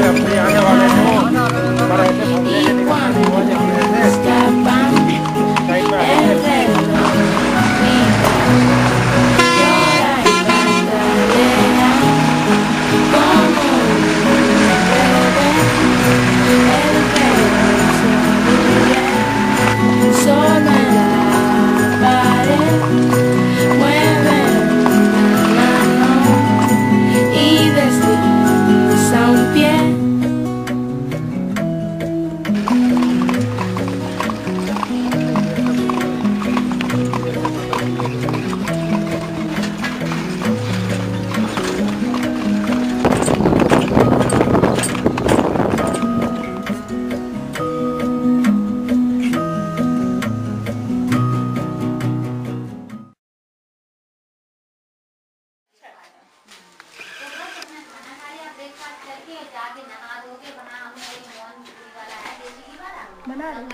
बना रहे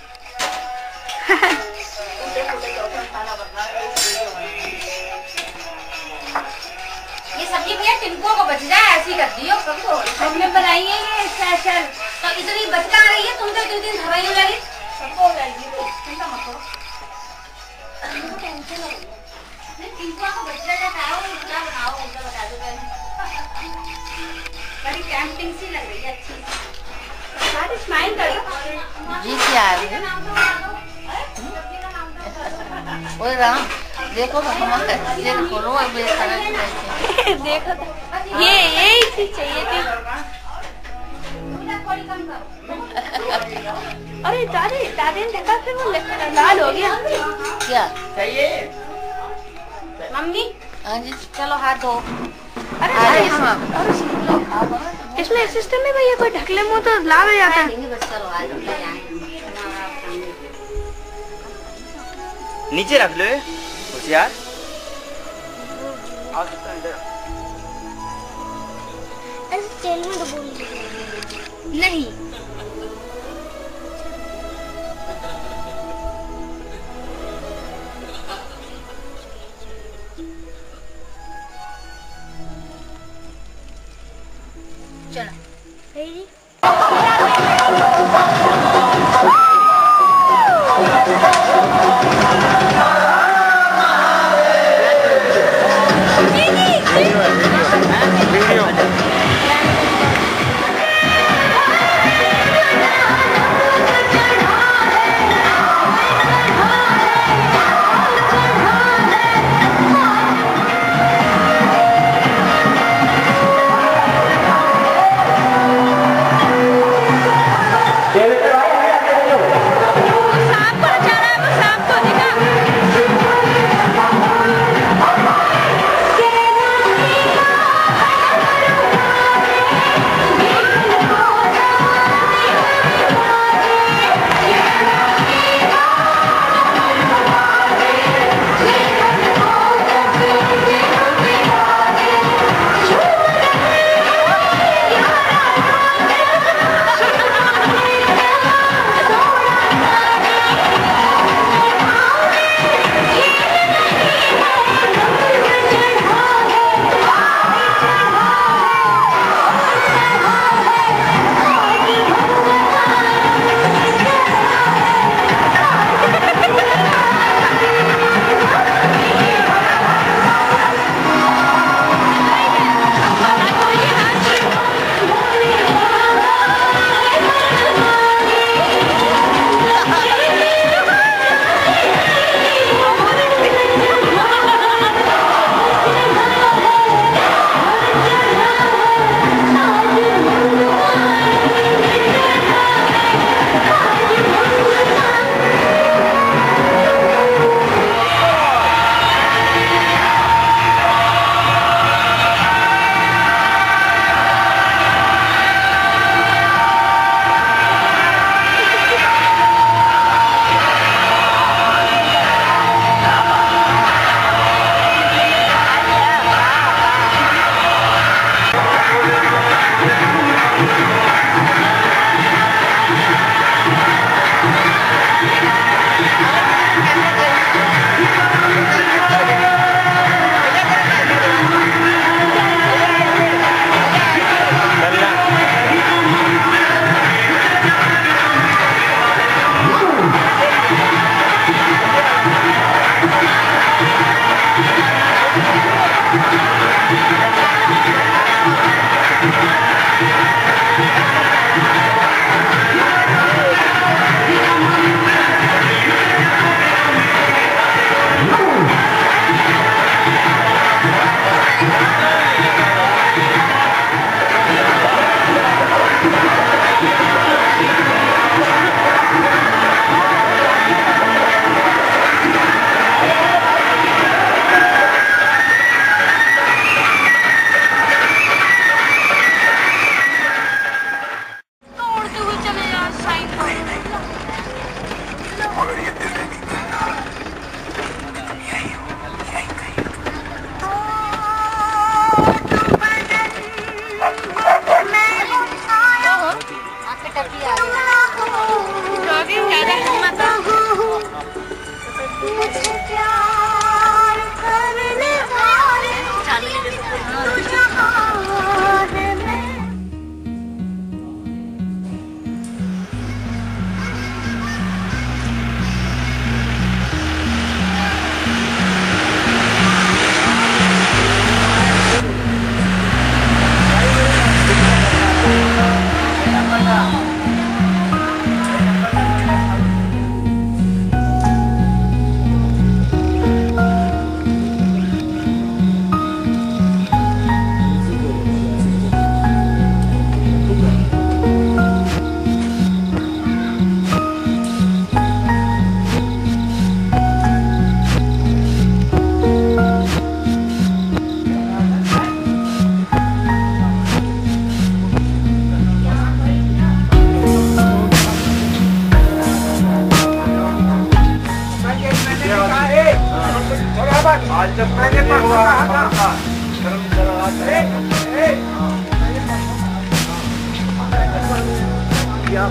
ये सब्जी भैया टिनको को बच जाए ऐसी कर दियो सबको हमने बनाई है ये स्पेशल तो इतनी बचका आ रही है तुमसे 2 दिन धराई लगी सबको हो जाएगी चिंता मत करो टेंशन हो नहीं टिनको को बच जाए खाओ उल्टा बनाओ उल्टा बता दो बड़ी टेम्पटिंग सी लग रही है अच्छी सारी स्माइल करो जी क्या है ओए राम देखो ये खोलो अब ये खाना देखो ये यही चीज चाहिए थी। अरे दादी दादी ने देखा फिर वो लाल हो गया क्या चाहिए मम्मी हाँ जी चलो हाथ धो अरे इसमें सिस्टम में भैया कोई ढकले मुंह तो लाल हो जाता है। चलो हाथ धो नीचे रख लो होशियार तेल में डुबो नहीं चलो David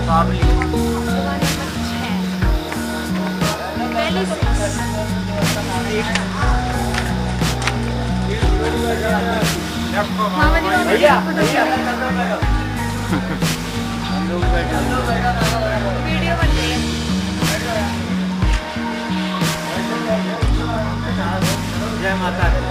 वीडियो बन रही है। जय माता दी।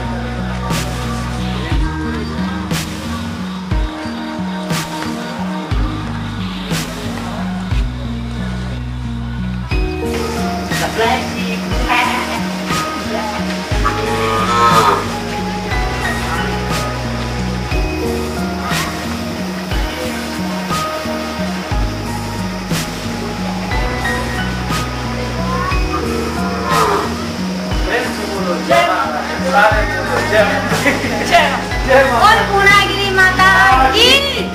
और पूर्णागिरी माता की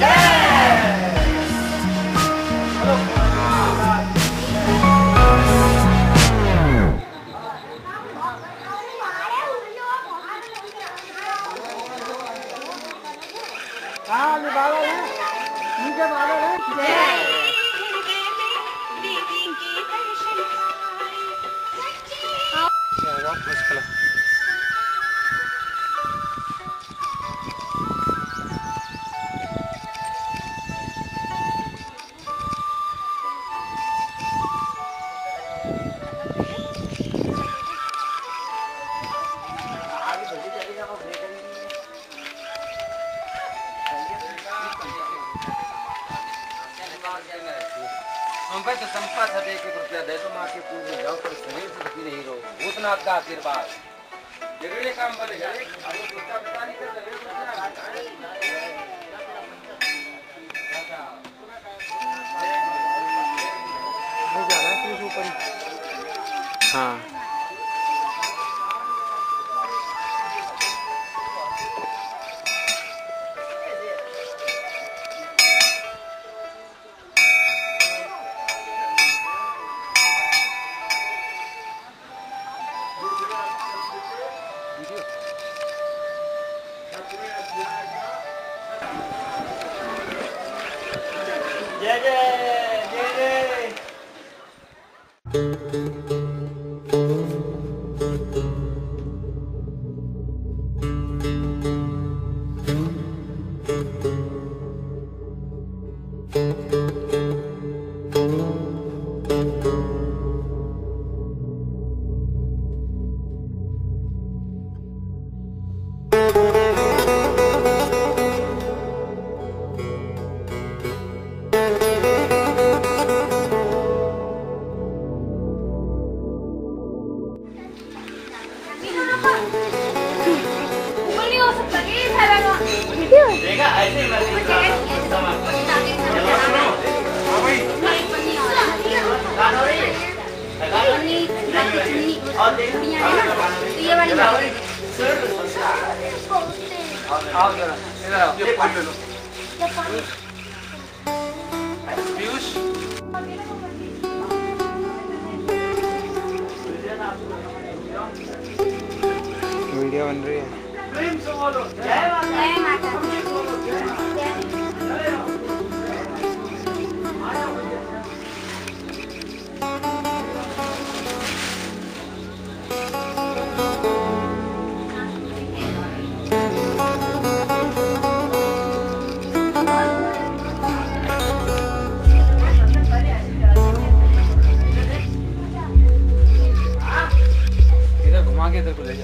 तो संपा था 1-1 दे तो माँ के पूजे जाओ पर शरीर से दुखी नहीं रहो उतना आपका आशीर्वाद बिगड़े काम बनेगा हाँ जय जय जय जय। देखा ऐसे ये वाली पीयूष वीडियो बन रही है। जय माता इधर घुमा के इधर को ले जाओ।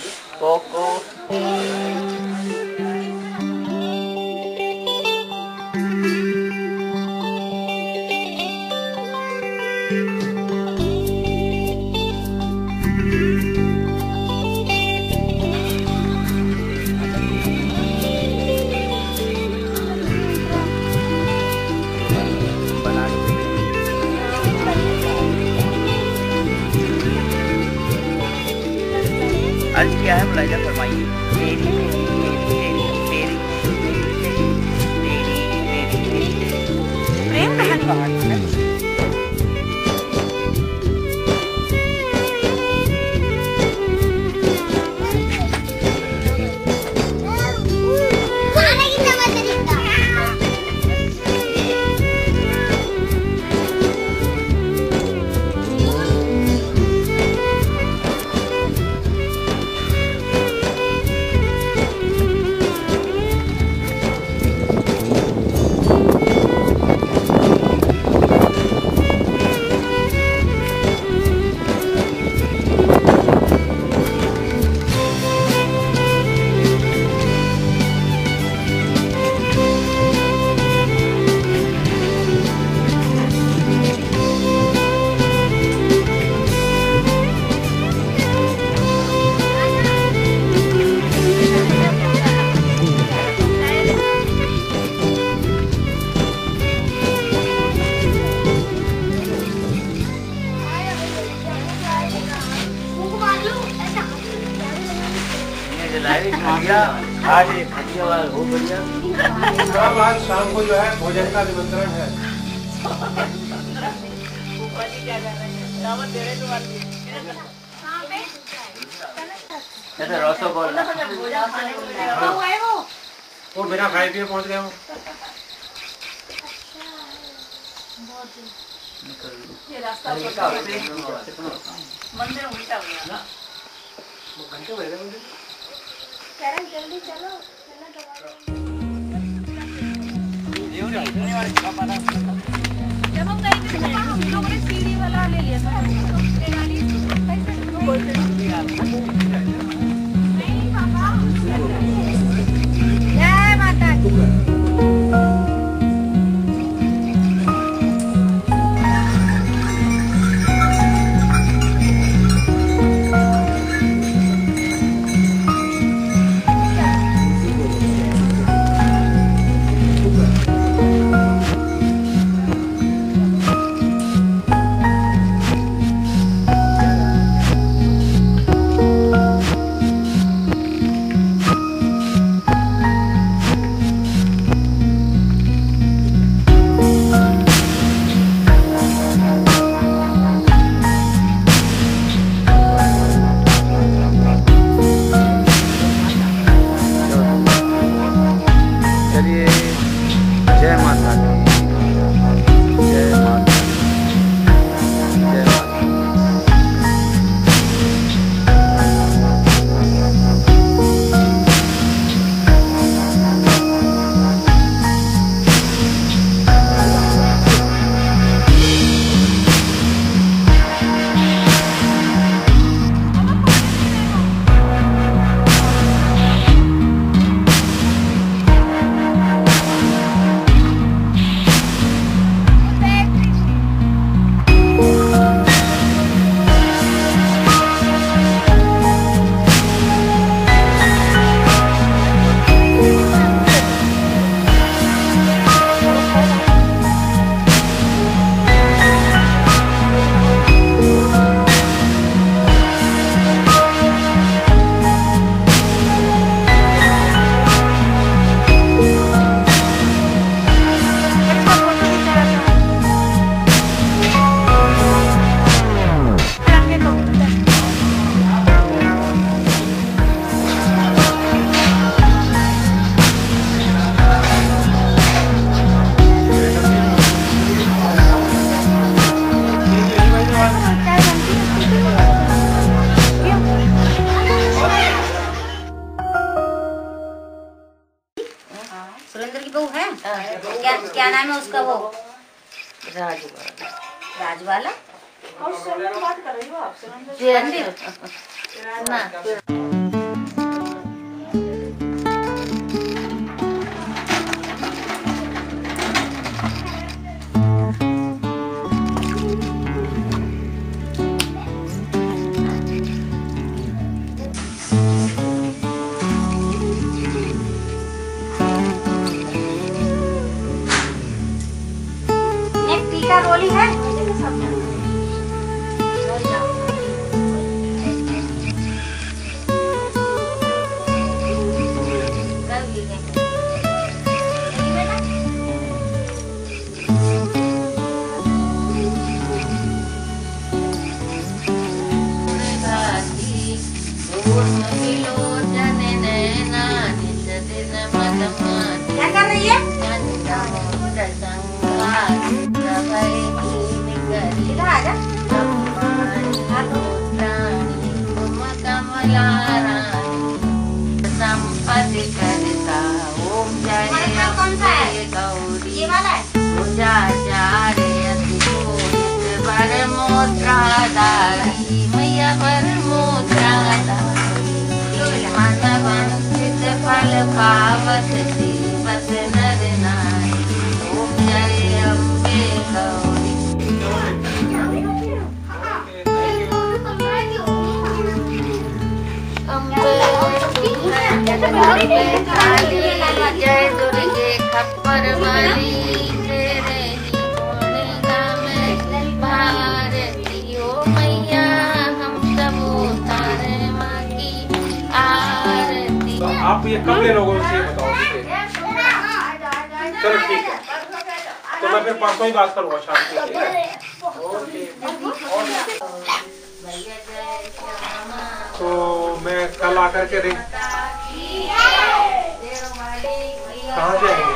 कोको आज क्या है मुलायजा फरमाइए। तेरी प्रेम कहानी। आज हो बढ़िया। आज शाम को जो है भोजन का निमंत्रण है। रसगोल्ला वो बिना खाए पिए पहुंच गए। ये रास्ता मंदिर उल्टा हो गया। घंटे बज गए मुझे। जल्दी चलो। जब हम गए थे हम लोगों ने सीढ़ी वाला ले लिया था। नहीं पापा। जय माता दी। सुरेंद्र की बहू है? क्या नाम है उसका? वो राजवाला। और बात कर रही हो आप? जी ना क्या कर रही है? इधर आ जा। संपत्ति करता ओम जय कौन सा है? गौरी ये वाला है? पूजा जारे वर मोत्राधारी मैया वर मोत्राधारी मानवांचित फल पावत जीवत नर नारी ओम जय अम्बे गौरी अम्बे काली जय दुर्गे खप्पर वाली तेरे ही गुण गावे भारती ओ मैया हम सब उतारे माँ की आरती। तो आप ये कब ले लोगे मुझे बताओ। चलो ठीक है, तो मैं फिर परसों ही बात करूँगा शाम को। तो मैं कल आकर के रिंग कहाँ जाएंगे?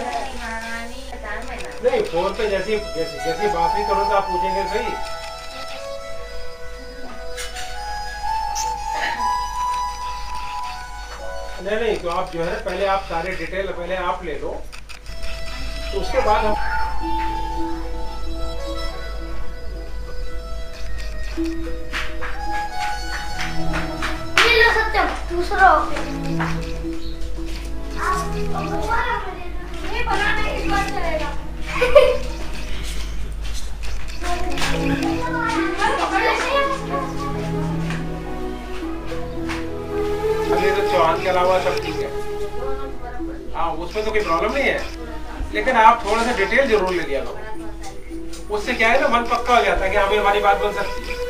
नहीं फोन पे जैसी बात नहीं करो तो आप पूछेंगे सही। नहीं तो आप जो है पहले आप सारे डिटेल पहले आप ले लो, तो उसके बाद हम सत्यम दूसरा ये बनाना इस बार चलेगा। अभी तो चौहान के अलावा सब ठीक है। हाँ उसमें तो कोई प्रॉब्लम नहीं है, लेकिन आप थोड़ा सा डिटेल जरूर ले लिया करो। उससे क्या है ना मन पक्का हो जाता है कि हमें हमारी बात बन सकती है।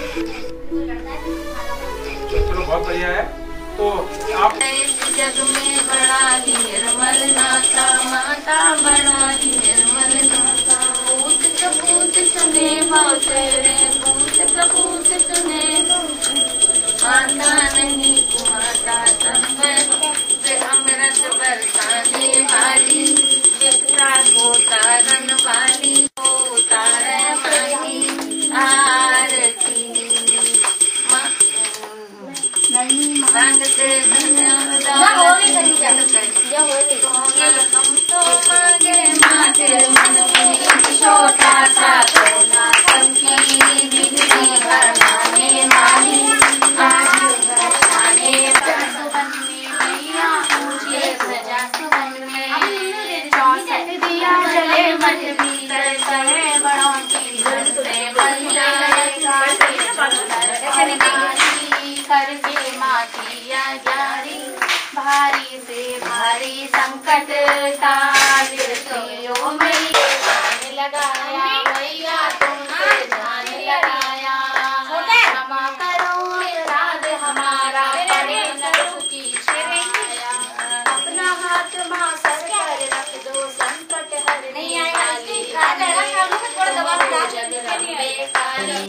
चलो बहुत बढ़िया है। तो आप जग में बड़ा निर्मल नाथा माता बड़ा निर्मल नाथा पूत कपूत सुने तेरे पूत कपूत सुने माता नहीं कुमाता अमृत बरसाने वाली विद्या को तारन वाली को तारे वाली आरती रंग से हम तो मांगे माथे मन में छोटा सा कोना सबकी बिजली भरमाने वाली आज भरमाने सुबन में मैया मुझे सजा सुबन में चौसठ दिया चले मन भीतर करे बड़ों की घर से बन जाएगा करके मातिया जारी भारी से भारी संकट टालियो मैया जान लगाया मैया तुमसे जान लगाया क्षमा करो राज हमारा करे न की छाया अपना हाथ माँ सर पर रख दो संकट हरने वाली जगदम्बे काली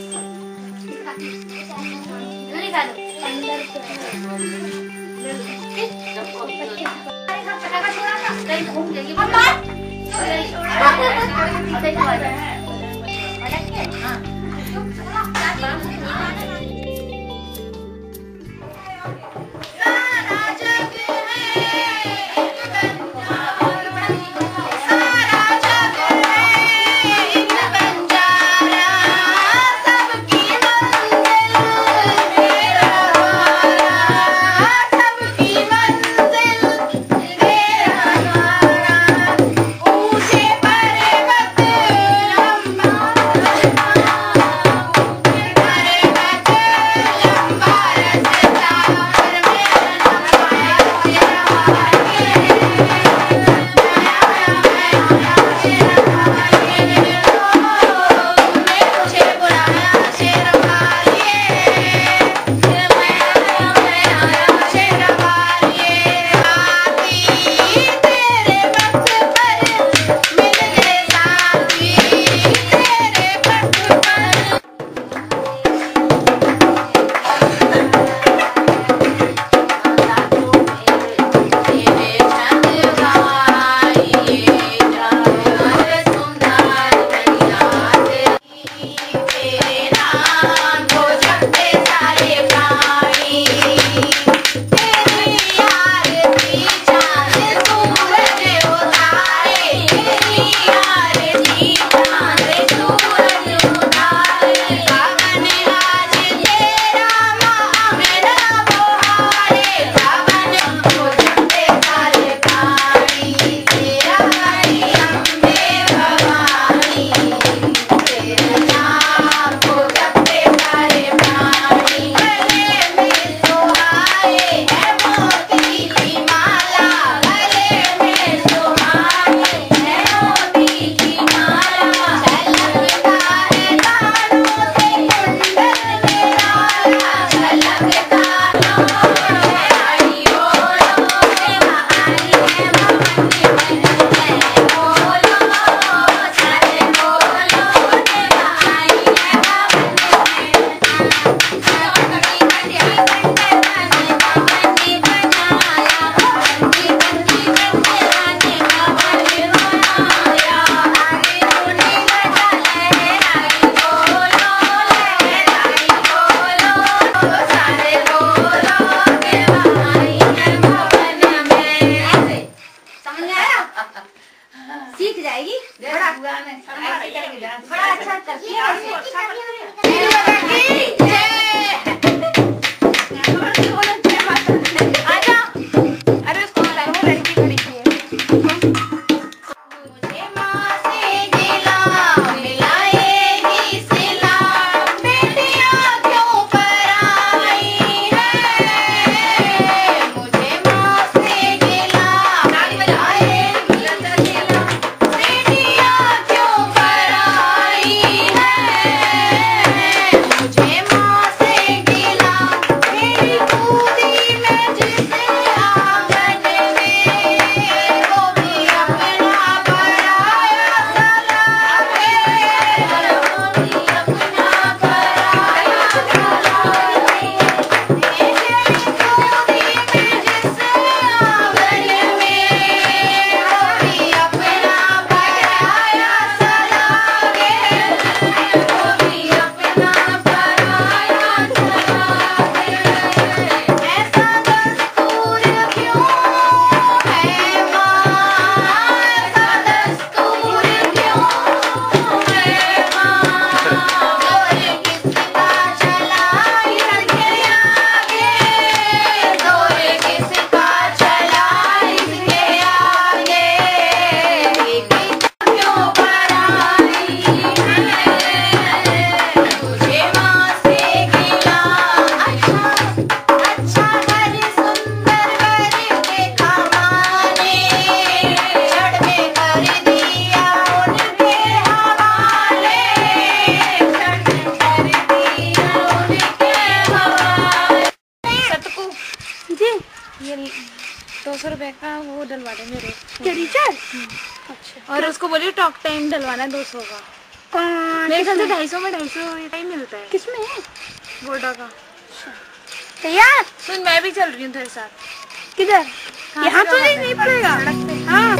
ये 200 रुपए का वो डलवा दे मेरे क्या रिचार्ज? अच्छा। और उसको बोलिए टॉक टाइम डलवाना है 200 का। कौन? मेरे ख्याल से 250 में 250 ही मिलता है किसमें? वोडा का। तैयार? सुन मैं भी चल रही हूँ तेरे साथ। किधर? यहाँ तो नहीं पड़ेगा। हाँ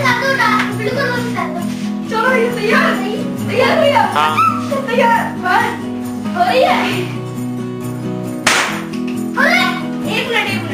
चलो ये तैयार तैयार भैया तैयार हो रही है। एक मिनट